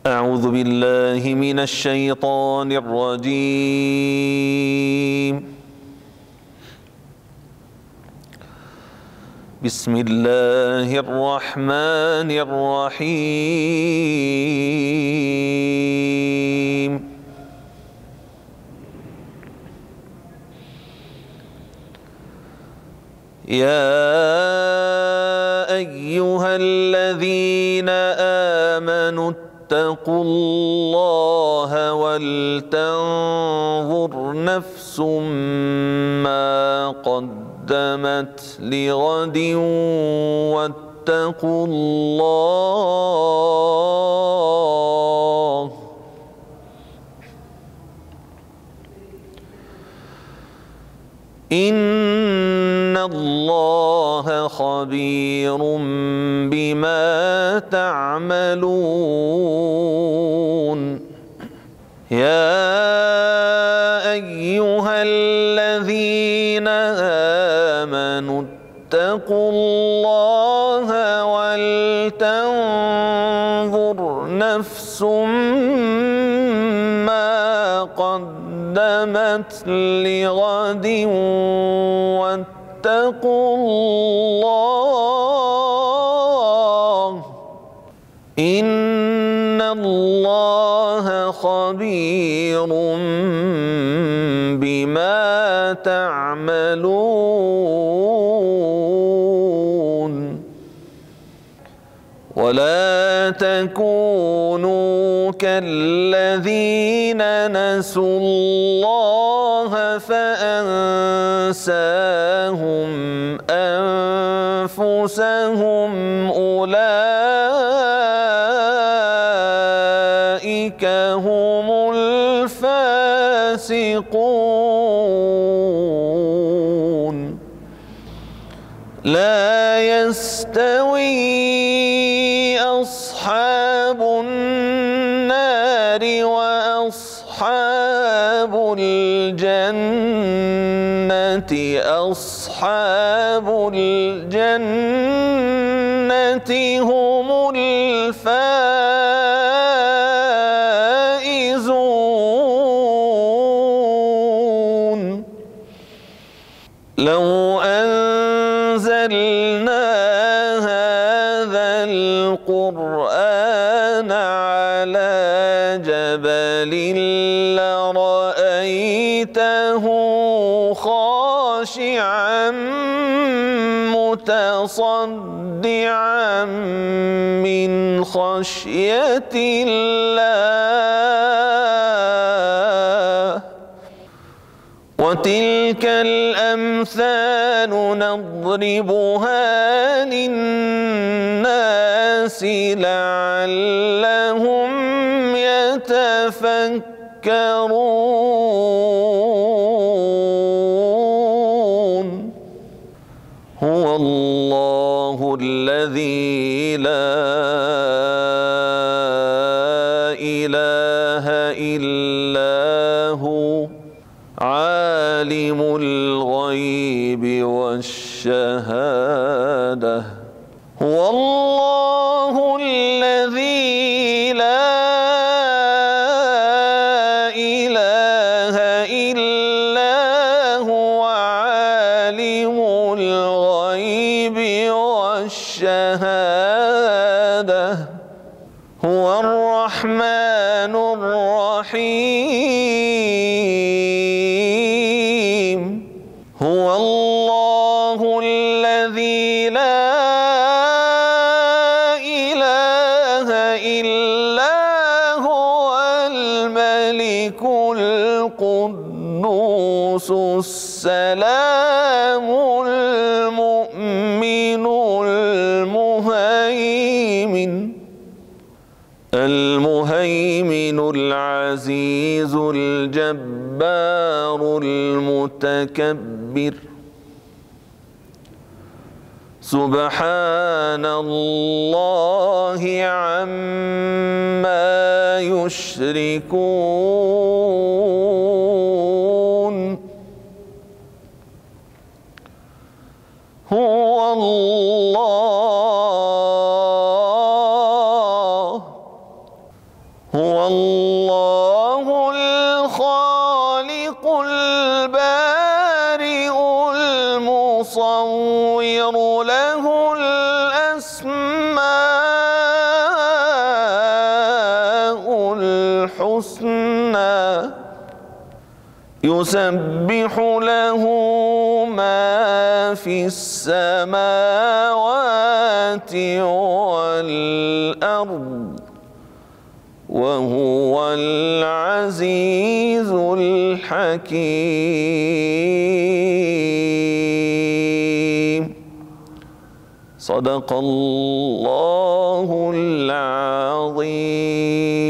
أعوذ بالله من الشيطان الرجيم. بسم الله الرحمن الرحيم. يا أيها الذين آمنوا اتقوا الله ولتنظر نفس ما قدمت لغد واتقوا الله إن الله خبير بما تعملون. يا أيها الذين آمنوا اتقوا الله ولتنظر نفس ما قدمت لغد واتقوا الله إن الله خبير بما تعملون. ولا تكونوا كالذين نسوا الله فأنساهم أنفسهم أولئك هم الفاسقون. لا يستوي أصحاب النار وأصحاب الجنة أصحاب الجنة هم الفائزون. لو أنزلنا هذا القرآن على جبل لرأيته خاشعا متصدعا من خشية الله. وتلك الأمثال نضربها للناس لعلهم يتفكرون. هو الله الذي لا إله إلا هو عالم الغيب والشهادة. هو الله الذي لا إله إلا هو عالم الغيب والشهادة. هو الرحمن الرحيم. هو الله الذي لا إله إلا هو الملك القدوس السلام المؤمن المهيمن العزيز الجبار المتكبر. سبحان الله عما يشركون. هو الله هو الله الخالق البارئ المصور له الأسماء الحسنى يسبح له ما في السماوات والأرض وهو العزيز الحكيم. صدق الله العظيم.